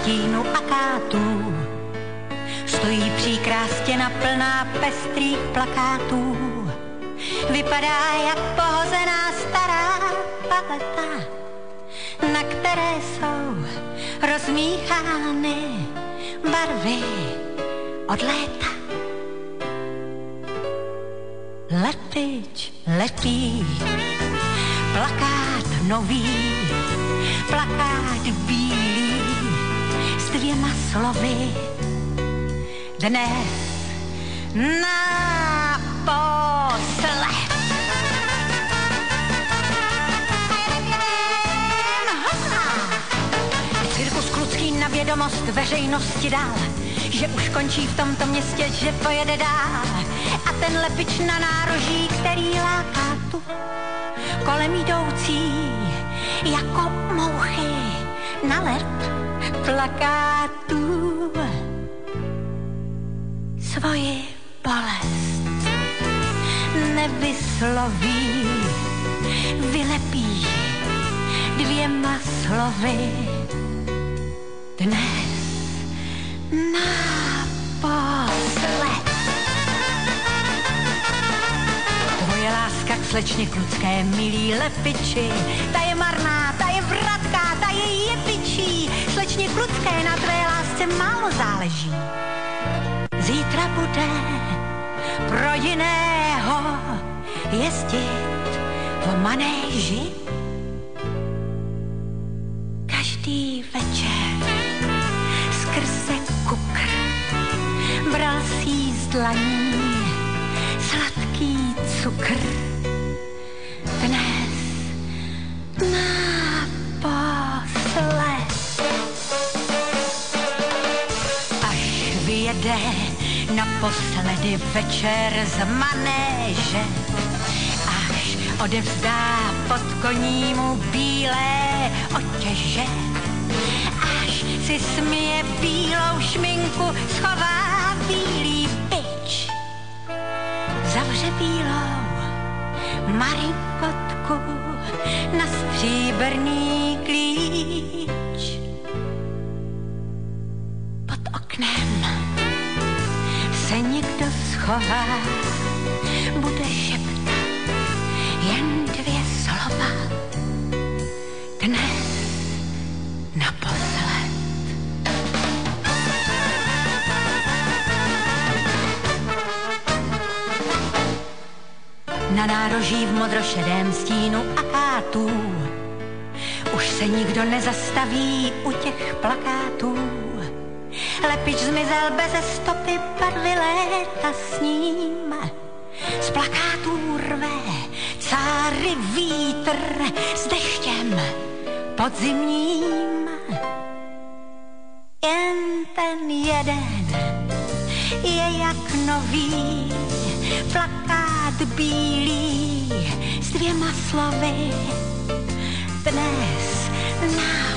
stínu akátů. Stojí příkrá stěna plná pestrých plakátů. Vypadá jak pohozená stará paleta, na které jsou rozmíchány barvy od léta. Lepič lepí plakát nový, plakát bílý s 2 slovy. Dnes naposled. Cirkus Klucký na vědomost veřejnosti dal, že už končí v tomto městě, že pojede dál. A ten lepič na nároží, který láká tu kolem jdoucí jako mouchy na led plakátů. Svoji bolest nevysloví, vylepí 2 slovy. Dnes naposled. Tvoje láska k slečně Klucké, milý lepiči, ta je marná, ta je vratká, ta je jepičí. Slečně Klucké, na tvé lásce málo záleží. Zítra bude pro jiného jezdit v manéži. Každý večer skrze kukr bral si jí z dlaní sladký cukr. Dnes naposled. Až vyjede naposledy večer z manéže, až odevzdá pod koní mu bílé otěže, až si směje bílou šminku, schová bílý bič, zavře bílou marinkotku na stříbrný klíč. Pod oknem se někdo schová, bude šeptat jen 2 slova. Dnes naposled. Na nároží v modrošedém stínu akátů už se nikdo nezastaví u těch plakátů. Lepič zmizel beze stopy, barvy léta s ním. Z plakátů rve cáry vítr s deštěm podzimním. Jen ten jeden je jak nový plakát bílý s 2 slovy. Dnes na